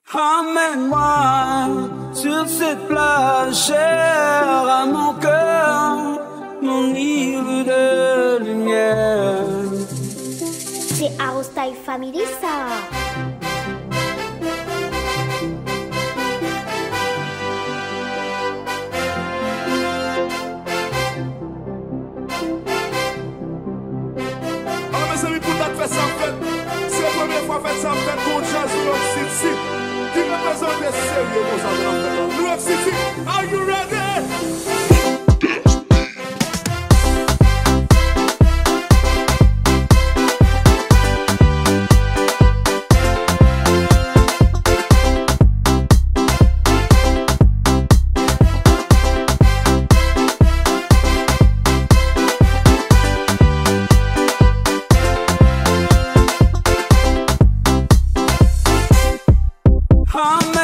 Emmène-moi sur cette plage chère à mon cœur, mon île de lumière. C'est Arostyle Family ça. Mes amis, pour notre fête, ça fait. C'est la première fois que ça fait qu'on jazz New York City. Qui représente des sérieux, mon ami. New York City, are you ready? Emmène-moi